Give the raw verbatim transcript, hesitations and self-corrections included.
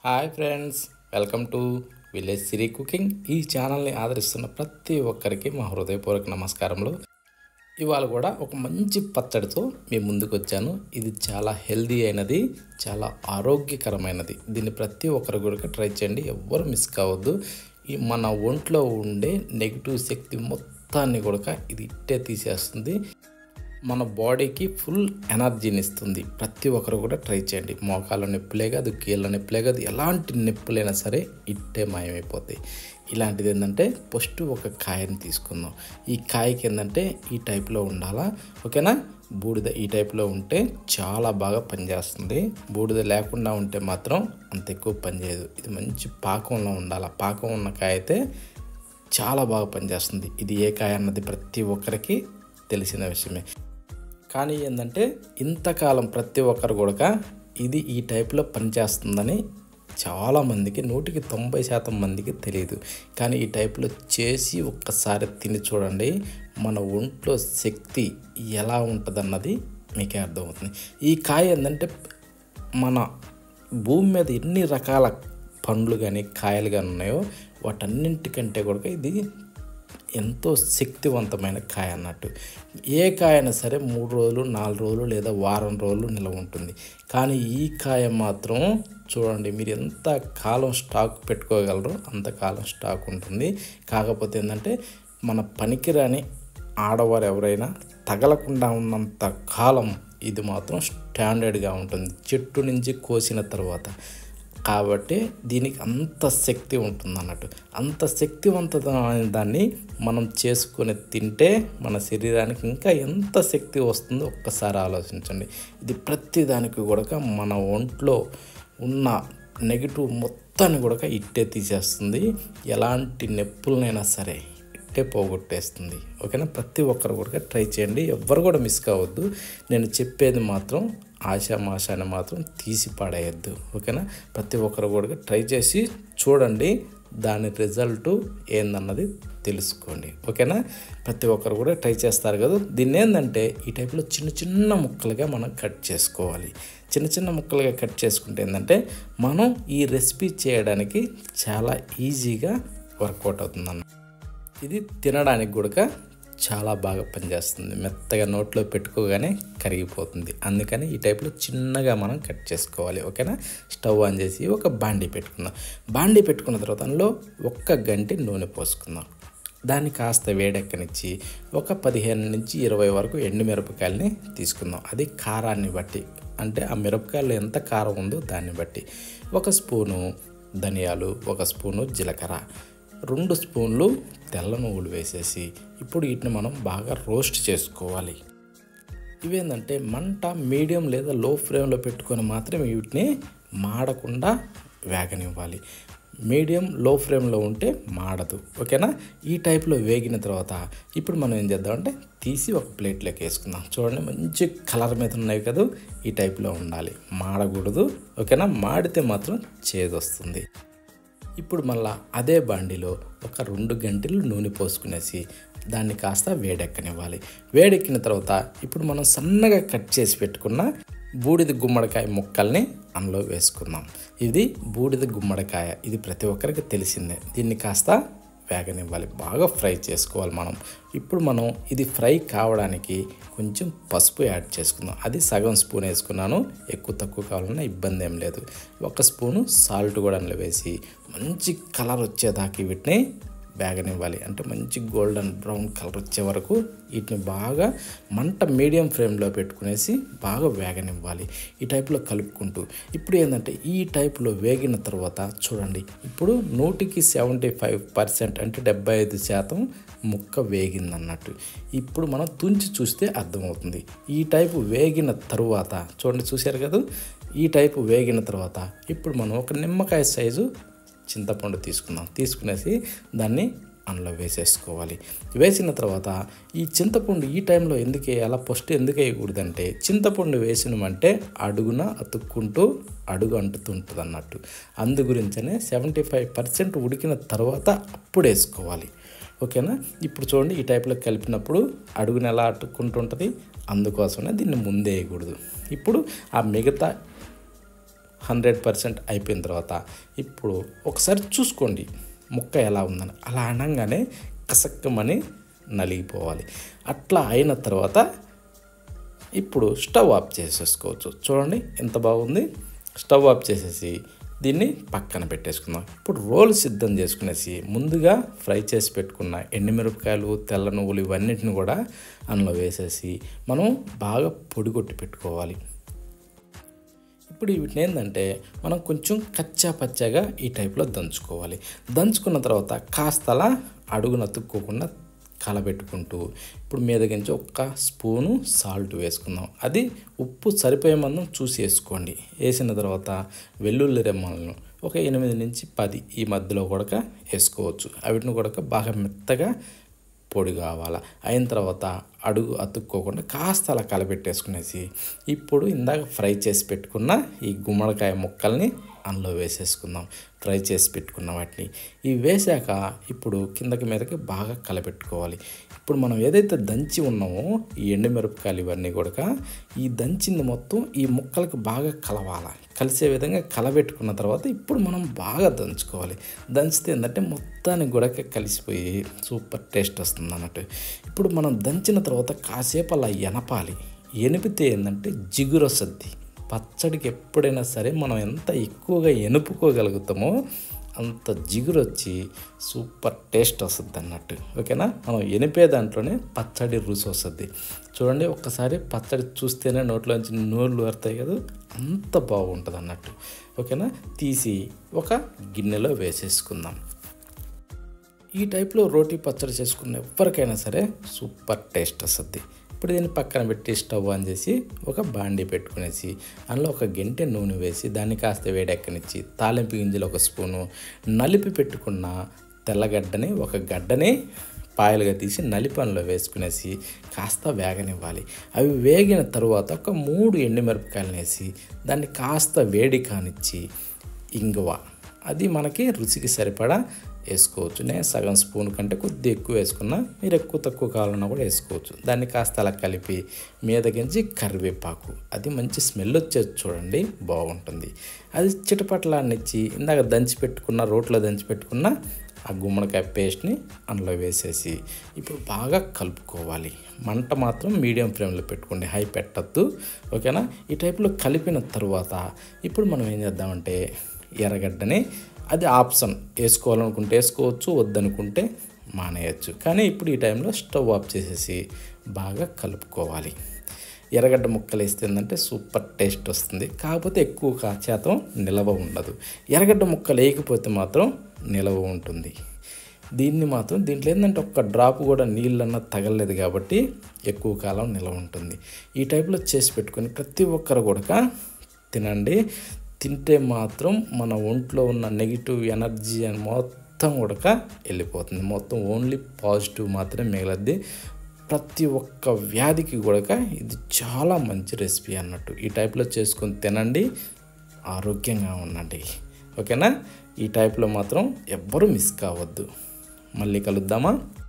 Hi friends, welcome to village Siri cooking. ఈ ఛానల్ని ఆదరిస్తున్న ప్రతి ఒక్కరికి మా హృదయపూర్వక నమస్కారములు. ఇవాళ కూడా ఒక మంచి పచ్చడితో మీ ముందుకు వచ్చాను. ఇది చాలా హెల్దీ అయినది, చాలా ఆరోగ్యకరమైనది. దీన్ని ప్రతి ఒక్కరు కూడా ట్రై చేయండి, ఎవ్వరు మిస్ కావద్దు. ఈ మన ఒంట్లో ఉండే నెగిటివ్ శక్తి మొత్తాన్ని కూడా ఇది ఇట్టే తీసేస్తుంది. మన బాడీకి ఫుల్ ఎనర్జీని ఇస్తుంది. ప్రతి ఒక్కరు కూడా ట్రై చేయండి. మోకాళ్ళ నొప్పులే కాదు, కీళ్ళ నొప్పులే కాదు, ఎలాంటి నొప్పులైనా సరే ఇట్టే మాయమైపోతాయి. ఇలాంటిది ఏంటంటే ఫస్ట్ ఒక కాయని తీసుకుందాం. ఈ కాయకి ఏంటంటే ఈ టైప్లో ఉండాలా, ఓకేనా? బూడిద ఈ టైప్లో ఉంటే చాలా బాగా పనిచేస్తుంది. బూడిద లేకుండా ఉంటే మాత్రం అంత ఎక్కువ పనిచేయదు. ఇది మంచి పాకంలో ఉండాలి. పాకం ఉన్న కాయ అయితే చాలా బాగా పనిచేస్తుంది. ఇది ఏ కాయ అన్నది ప్రతి ఒక్కరికి తెలిసిన విషయమే. కానీ ఏంటంటే ఇంతకాలం ప్రతి ఒక్కరు కూడా ఇది ఈ టైప్లో పనిచేస్తుందని చాలామందికి, నూటికి తొంభై శాతం మందికి తెలియదు. కానీ ఈ టైప్లో చేసి ఒక్కసారి తిని చూడండి, మన ఒంట్లో శక్తి ఎలా ఉంటుందన్నది మీకే అర్థమవుతుంది. ఈ కాయ ఏంటంటే మన భూమి మీద ఎన్ని రకాల పండ్లు కానీ కాయలు కానీ ఉన్నాయో వాటన్నింటికంటే కూడా ఇది ఎంతో శక్తివంతమైన కాయ అన్నట్టు. ఏ కాయ అయినా సరే మూడు రోజులు నాలుగు రోజులు లేదా వారం రోజులు నిల్వ ఉంటుంది. కానీ ఈ కాయ మాత్రం చూడండి, మీరు ఎంత కాలం స్టాక్ పెట్టుకోగలరో అంత కాలం స్టాక్ ఉంటుంది. కాకపోతే ఏంటంటే మన పనికిరాని ఆడవారు ఎవరైనా తగలకుండా ఉన్నంత కాలం ఇది మాత్రం స్టాండర్డ్గా ఉంటుంది చెట్టు నుంచి కోసిన తర్వాత. కాబట్టి దీనికి అంత శక్తి ఉంటుంది అన్నట్టు. అంత శక్తివంతమైన దాన్ని మనం చేసుకొని తింటే మన శరీరానికి ఇంకా ఎంత శక్తి వస్తుందో ఒక్కసారి ఆలోచించండి. ఇది ప్రతి దానికి కూడా మన ఒంట్లో ఉన్న నెగిటివ్ మొత్తాన్ని కూడా ఇట్టే తీసేస్తుంది. ఎలాంటి నొప్పులనైనా సరే ఇట్టే పోగొట్టేస్తుంది, ఓకేనా? ప్రతి ఒక్కరు కూడా ట్రై చేయండి, ఎవ్వరు కూడా మిస్ కావద్దు. నేను చెప్పేది మాత్రం ఆశామాషాన్ని మాత్రం తీసి పడేయద్దు, ఓకేనా? ప్రతి ఒక్కరు కూడా ట్రై చేసి చూడండి, దాని రిజల్ట్ ఏందన్నది తెలుసుకోండి, ఓకేనా? ప్రతి ఒక్కరు కూడా ట్రై చేస్తారు కదా. దీన్ని ఏంటంటే ఈ టైప్లో చిన్న చిన్న ముక్కలుగా మనం కట్ చేసుకోవాలి. చిన్న చిన్న ముక్కలుగా కట్ చేసుకుంటే ఏంటంటే మనం ఈ రెసిపీ చేయడానికి చాలా ఈజీగా వర్కౌట్ అవుతుందన్న. ఇది తినడానికి కూడా చాలా బాగా పనిచేస్తుంది. మెత్తగా నోట్లో పెట్టుకోగానే కరిగిపోతుంది. అందుకని ఈ టైప్లో చిన్నగా మనం కట్ చేసుకోవాలి, ఓకేనా? స్టవ్ ఆన్ చేసి ఒక బాండీ పెట్టుకుందాం. బాండీ పెట్టుకున్న తర్వాత అందులో ఒక్క గంటి నూనె పోసుకుందాం. దాన్ని కాస్త వేడెక్కనిచ్చి ఒక పదిహేను నుంచి ఇరవై వరకు ఎండు మిరపకాయలని తీసుకుందాం. అది కారాన్ని బట్టి, అంటే ఆ మిరపకాయలు ఎంత కారం ఉందో దాన్ని బట్టి. ఒక స్పూను ధనియాలు, ఒక స్పూను జీలకర్ర, రెండు స్పూన్లు తెల్ల నువ్వులు వేసేసి ఇప్పుడు వీటిని మనం బాగా రోస్ట్ చేసుకోవాలి. ఇవేంటంటే మంట మీడియం లేదా లో ఫ్లేమ్లో పెట్టుకొని మాత్రమే వీటిని మాడకుండా వేగనివ్వాలి. మీడియం లో ఫ్లేమ్లో ఉంటే మాడదు, ఓకేనా? ఈ టైప్లో వేగిన తర్వాత ఇప్పుడు మనం ఏం చేద్దామంటే తీసి ఒక ప్లేట్లోకి వేసుకుందాం. చూడండి, మంచి కలర్ మీద ఉన్నాయి కదా, ఈ టైప్లో ఉండాలి, మాడకూడదు, ఓకేనా? మాడితే మాత్రం చేదు వస్తుంది. ఇప్పుడు మళ్ళీ అదే బాండిలో ఒక రెండు గంటలు నూనె పోసుకునేసి దాన్ని కాస్త వేడెక్కనివ్వాలి. వేడెక్కిన తర్వాత ఇప్పుడు మనం సన్నగా కట్ చేసి పెట్టుకున్న బూడిద గుమ్మడికాయ ముక్కల్ని అందులో వేసుకుందాం. ఇది బూడిద గుమ్మడికాయ, ఇది ప్రతి ఒక్కరికి తెలిసిందే. దీన్ని కాస్త వేగనివ్వాలి, బాగా ఫ్రై చేసుకోవాలి మనం. ఇప్పుడు మనం ఇది ఫ్రై కావడానికి కొంచెం పసుపు యాడ్ చేసుకుందాం. అది సగం స్పూన్ వేసుకున్నాను, ఎక్కువ తక్కువ కావాలన్నా ఇబ్బంది ఏం లేదు. ఒక స్పూను సాల్ట్ కూడా అందులో వేసి మంచి కలర్ వచ్చేదాకా వీటిని వేగనివ్వాలి. అంటే మంచి గోల్డెన్ బ్రౌన్ కలర్ వచ్చే వరకు వీటిని బాగా మంట మీడియం ఫ్లేమ్లో పెట్టుకునేసి బాగా వేగనివ్వాలి. ఈ టైప్లో కలుపుకుంటూ ఇప్పుడు ఏంటంటే ఈ టైప్లో వేగిన తర్వాత చూడండి, ఇప్పుడు నూటికి సెవెంటీ ఫైవ్ పర్సెంట్ అంటే డెబ్బై ఐదు శాతం ముక్క వేగిందన్నట్టు. ఇప్పుడు మనం తుంచి చూస్తే అర్థమవుతుంది. ఈ టైపు వేగిన తరువాత చూడండి, చూశారు కదా, ఈ టైపు వేగిన తర్వాత ఇప్పుడు మనం ఒక నిమ్మకాయ సైజు చింతపండు తీసుకుందాం. తీసుకునేసి దాన్ని అందులో వేసేసుకోవాలి. వేసిన తర్వాత ఈ చింతపండు ఈ టైంలో ఎందుకు వేయాలా, ఫస్ట్ ఎందుకు వేయకూడదంటే చింతపండు వేసినమంటే అడుగున అతుక్కుంటూ అడుగు అంటుతుంటుంది అన్నట్టు. అందు గురించనే సెవెంటీ ఫైవ్ పర్సెంట్ ఉడికిన తర్వాత అప్పుడు వేసుకోవాలి, ఓకేనా? ఇప్పుడు చూడండి, ఈ టైప్లో కలిపినప్పుడు అడుగున ఎలా అతుక్కుంటుంటుంది, అందుకోసమే దీన్ని ముందే వేయకూడదు. ఇప్పుడు ఆ మిగతా హండ్రెడ్ పర్సెంట్ అయిపోయిన తర్వాత ఇప్పుడు ఒకసారి చూసుకోండి ముక్క ఎలా ఉందని. అలా అనగానే కసక్కమని నలిగిపోవాలి. అట్లా అయిన తర్వాత ఇప్పుడు స్టవ్ ఆఫ్ చేసేసుకోవచ్చు. చూడండి ఎంత బాగుంది. స్టవ్ ఆఫ్ చేసేసి దీన్ని పక్కన పెట్టేసుకుందాం. ఇప్పుడు రోల్ సిద్ధం చేసుకునేసి ముందుగా ఫ్రై చేసి పెట్టుకున్న ఎండుమిరపకాయలు, తెల్ల నువ్వులు ఇవన్నిటిని కూడా అందులో వేసేసి మనం బాగా పొడి కొట్టి పెట్టుకోవాలి. ఇప్పుడు వీటిని ఏంటంటే మనం కొంచెం కచ్చా పచ్చాగా ఈ టైప్లో దంచుకోవాలి. దంచుకున్న తర్వాత కాస్తలా అడుగున అతుక్కోకుండా కలబెట్టుకుంటూ ఇప్పుడు మీదకించి ఒక్క స్పూను సాల్ట్ వేసుకుందాం. అది ఉప్పు సరిపోయే మందం చూసి వేసుకోండి. వేసిన తర్వాత వెల్లుల్లి రెమ్మలను ఒక ఎనిమిది నుంచి పది ఈ మధ్యలో కూడా వేసుకోవచ్చు. వీటిని కూడా బాగా మెత్తగా పొడి కావాలా. అయిన తర్వాత అడుగు అతుక్కోకుండా కాస్త అలా కలబెట్టేసుకునేసి ఇప్పుడు ఇందాక ఫ్రై చేసి పెట్టుకున్న ఈ గుమ్మడికాయ ముక్కల్ని అందులో వేసేసుకుందాం. ఫ్రై చేసి పెట్టుకున్న వాటిని ఇవి వేసాక ఇప్పుడు కిందకి మీదకి బాగా కలపెట్టుకోవాలి. ఇప్పుడు మనం ఏదైతే దంచి ఉన్నామో ఈ ఎండుమిరపకాయలు ఇవన్నీ కూడా ఈ దంచింది మొత్తం ఈ ముక్కలకు బాగా కలవాలి. కలిసే విధంగా కలబెట్టుకున్న తర్వాత ఇప్పుడు మనం బాగా దంచుకోవాలి. దంచితే ఏంటంటే మొత్తానికి కూడా కలిసిపోయి సూపర్ టేస్ట్ వస్తుంది అన్నట్టు. ఇప్పుడు మనం దంచిన తర్వాత కాసేపు అలా ఎనపాలి. ఎనిపితే ఏంటంటే జిగురు వస్తుంది. పచ్చడికి ఎప్పుడైనా సరే మనం ఎంత ఎక్కువగా ఎనుపుకోగలుగుతామో అంత జిగురు వచ్చి సూపర్ టేస్ట్ వస్తుంది అన్నట్టు. ఓకేనా, మనం ఎనిపే దాంట్లోనే పచ్చడి రుచి వస్తుంది. చూడండి ఒక్కసారి పచ్చడి చూస్తేనే నోట్లోంచి నోళ్ళు వస్తాయి కదా, అంత బాగుంటుంది అన్నట్టు. ఓకేనా, తీసి ఒక గిన్నెలో వేసేసుకుందాం. ఈ టైప్లో రోటీ పచ్చడి చేసుకున్న ఎవరికైనా సరే సూపర్ టేస్ట్ వస్తుంది. ఇప్పుడు దీన్ని పక్కన పెట్టి స్టవ్ ఆన్ చేసి ఒక బాండీ పెట్టుకునేసి అందులో ఒక గంటె నూనె వేసి దాన్ని కాస్త వేడెక్కనిచ్చి తాలింపు గింజలు ఒక స్పూను, నలిపి పెట్టుకున్న తెల్లగడ్డని ఒక గడ్డని పాయలుగా తీసి నలిపంలో వేసుకునేసి కాస్త వేగనివ్వాలి. అవి వేగిన తర్వాత ఒక మూడు ఎండుమిరపకాయలు వేసి దాన్ని కాస్త వేడి కానిచ్చి ఇంగువ అది మనకి రుచికి సరిపడా వేసుకోవచ్చు. నేను సగం స్పూన్ కంటే కొద్దిగా ఎక్కువ వేసుకున్నా, మీరు ఎక్కువ తక్కువ కావాలన్నా కూడా వేసుకోవచ్చు. దాన్ని కాస్త అలా కలిపి మీదకించి కరివేపాకు అది మంచి స్మెల్ వచ్చేది చూడండి, బాగుంటుంది. అది చిటపట్లాన్నిచ్చి ఇందాక దంచి పెట్టుకున్న రోట్లో దంచి పెట్టుకున్న ఆ గుమ్మడికాయ పేస్ట్ని అందులో వేసేసి ఇప్పుడు బాగా కలుపుకోవాలి. మంట మాత్రం మీడియం ఫ్లేమ్లో పెట్టుకోండి, హై పెట్టద్దు. ఓకేనా, ఈ టైప్లో కలిపిన తర్వాత ఇప్పుడు మనం ఏం చేద్దామంటే ఎర్రగడ్డని అది ఆప్షన్, వేసుకోవాలనుకుంటే వేసుకోవచ్చు, వద్దనుకుంటే మానేయచ్చు. కానీ ఇప్పుడు ఈ టైంలో స్టవ్ ఆఫ్ చేసేసి బాగా కలుపుకోవాలి. ఎర్రగడ్డ ముక్కలు వేస్తే ఏంటంటే సూపర్ టేస్ట్ వస్తుంది. కాకపోతే ఎక్కువ శాతం నిలవ ఉండదు. ఎర్రగడ్డ ముక్కలు వేయకపోతే మాత్రం నిలవ ఉంటుంది. దీన్ని మాత్రం దీంట్లో ఏంటంటే ఒక్క డ్రాప్ కూడా నీళ్ళన్నా తగలలేదు కాబట్టి ఎక్కువ కాలం నిలవ ఉంటుంది. ఈ టైప్లో చేసి పెట్టుకొని ప్రతి ఒక్కరు కూడా తినండి. తింటే మాత్రం మన ఒంట్లో ఉన్న నెగిటివ్ ఎనర్జీ అని మొత్తం కూడా వెళ్ళిపోతుంది. మొత్తం ఓన్లీ పాజిటివ్ మాత్రమే మిగలద్ది. ప్రతి ఒక్క వ్యాధికి కూడా ఇది చాలా మంచి రెసిపీ అన్నట్టు. ఈ టైప్లో చేసుకొని తినండి, ఆరోగ్యంగా ఉండండి. ఓకేనా, ఈ టైప్లో మాత్రం ఎవ్వరూ మిస్ కావద్దు. మళ్ళీ కలుద్దామా?